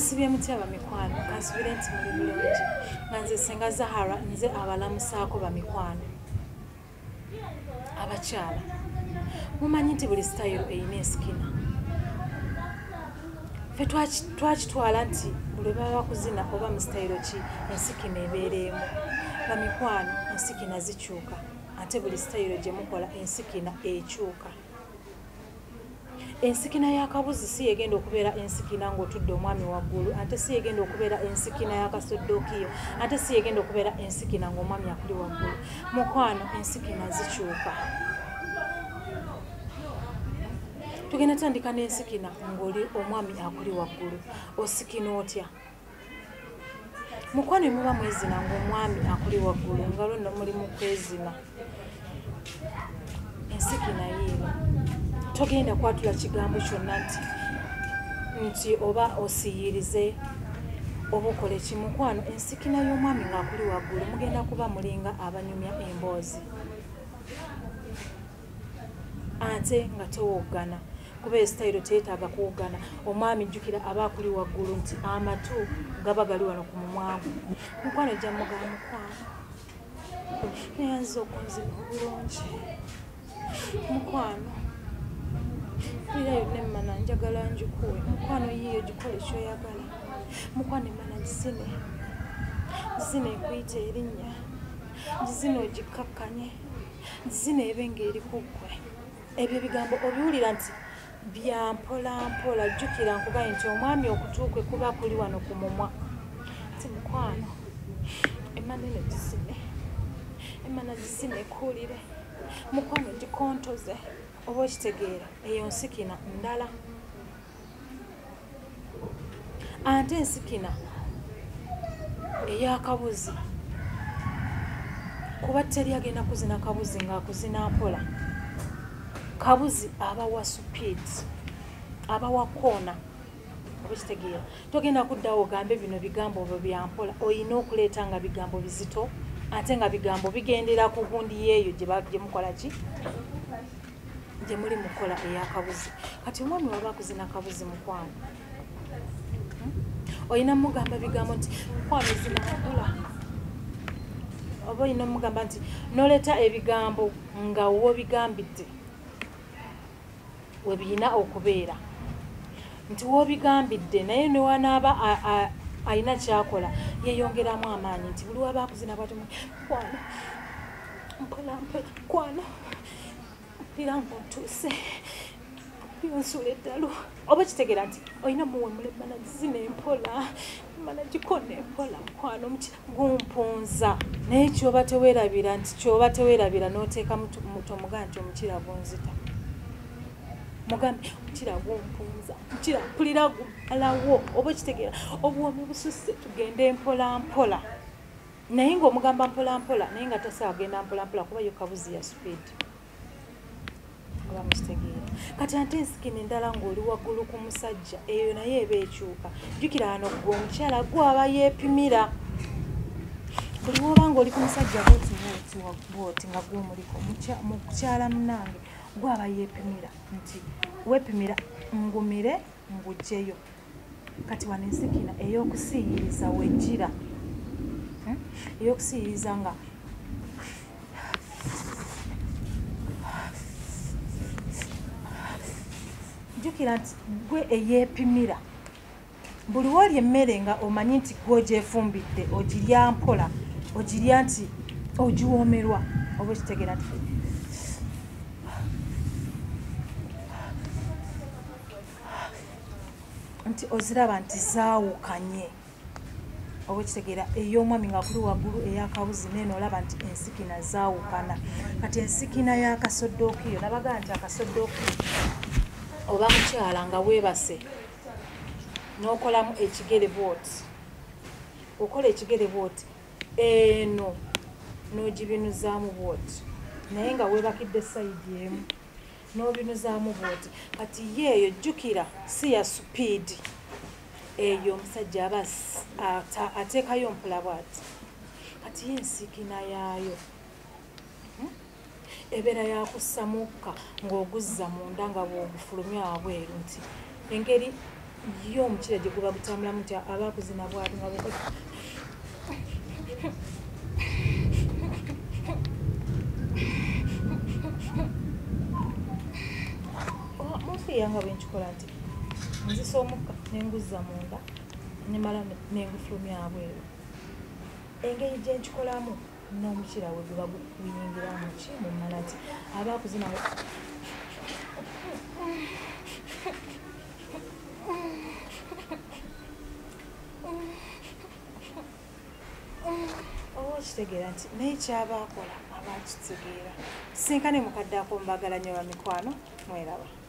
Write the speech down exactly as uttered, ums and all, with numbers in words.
Sibye mutya bamikwano kansubire nti muli bulungi nga nze Ssenga Zahara nze abalamusaako bamikwano abakyala mumanyi nti buli sitayiro eyina ensikina ffe twakitwala nti buli baba bakuzina oba mu sitayiro ki ensikina ebeereemu bamikwano ensikina zikyuka ate buli sitayiro gye mukola ensikina ekyuka. Ensikina y'akabuzi si yegenda okubeera ensikina ng'otudde omwami waggulu ate si yegenda okubeera ensikina y'akasoddookiyo ate si yegenda okubeera ensikina ng'omwami akuli waggulu. Mukwano ensikina zikyuka. Tugenda tandika n'ensikina ng'oli omwami akuli waggulu osikina otya? Mukwano muba mwezina ng'omwami akuli waggulu nga lwonna muli mu kwezina ensikina yiino togenda kwatula kigambo kyonna nti nti oba osiyirize oba okole ki. Mukwano ensikina y'omwami ng'akuli waggulu mugenda kuba mulinga abanyumya emboozi ate nga tewoggana kuba esitayiro teetaaga kuwoggana. Omwami jjukira aba akuli waggulu nti amatu gaba gali wano ku mumwagu. Mukwano ejja mugamba mukwano neyanza okunzina obulungi mukwano irayo nemmana njagala njikuwe mukwano yiyo gikole kyoyagala mukwano emmana gisine gisine ekuyita erinnya gizine ogikkakkanye gizine ebe ng'eri ku ggwe. Ebyo ebigambo obiwulira nti bya mpola mpola jjukira nkugaye nti omwami okutuukwe kuba kuli wano ku mumwa ti mukwano emmana eno gisine emmana gisine ekuwulire mukwano gikontoze oba okitegeera eyo nsikina ndala. Ate ensikina ey'akabuzi kuba teri agenda kuzina kabuzi ng'akuzina mpola. Kabuzi aba wa supiidi aba wa koona oba okitegeera. Togenda kuddawo ogambe bino bigambo obwo bya mpola oyina okuleeta nga bigambo bizito ate nga bigambo bigendera ku gundi yeeyo gye mukola ki gye muli mukola ey'akabuzi. Kati omwami waba akuzina kabuzi mukwano oyina mugamba bigambo nti mukwano zina mpola oba oyina mugamba nti noleeta ebigambo nga woobigambidde we birina okubeera nti woobigambidde naye ne wanaaba ayina kyakola yeeyongeramu amaanyi nti buli waba akuzina bwati mukwano mpola mpola mukwano mpira ng'otuuse yonsula eddalu oba kitegeera nti olina muwemula emmana gizina empola emmana gikona empola mukwano omukira gumpunza naye kyoba teweerabira nti kyoba teweerabira n'oteeka tomugaa nti omukira gunzita mugambe omukira gumpunza omukira mpulira gumalawo oba kitegeera obuwomi bususse tugende mpola mpola naye ng'omugamba mpola mpola naye nga tasa agenda mpola mpola kuba yo kabuzi ya supiidi oba mukitegeera. Kati ate ensikina endala ng'oli waggulu ku musajja eyo naye eba ekyuka. Jjukira wano gwe omukyala gwaba yeepimira buli woba ng'oli ku musajja bwoti bwoti nga gw'omuliko mukyala munnange gwaba yeepimira nti weepimira ngumire ngugjeyo. Kati wano ensikina ey'okusiyiriza wejjira ey'okusiyiriza nga jjukira nti gwe eyeepimira buli woolya emmere nga omanyi nti gw'ogyefumbidde ogirya mpola ogirya nti ogiwoomerwa oba okitegeera nti nti oziraba nti zaawukanye oba okitegeera ey'omwami nga kuli waggulu ey'akabuzi neeno olaba nti ensikina zaawukana. Kati ensikina y'akasoddookiyo nabagaa nti akasoddookiyo oba mukyala nga weebase n'okolamu ekigere bwoti okola ekigere bwoti eno n'ogibinuzaamu bwoti naye nga weebakidde sayidi emu n'obinuzaamu bwoti. Kati yeeyo jjukira si ya supiidi eyo omusajja aba ateekayo mpola bwati. Kati ye ensikina yaayo ebeera yakussa mukka ng'oguzza munda nga bw'ogufulumya wabweru nti engeri yo omukira gye guba gutambulamu nti abakuzina bwatu nga bwe munfiira nga bwenkikola nti nzisa omukka nenguzza munda nemala nengufulumya abweru engeri gyenkikolamu n'omukira we guba guyingiramu ki mumala nti abakuzina oba okitegeera nti naye kyabakola abakitegeera sinkane mukadde ako mbagala nnyo bamikwano mweraba.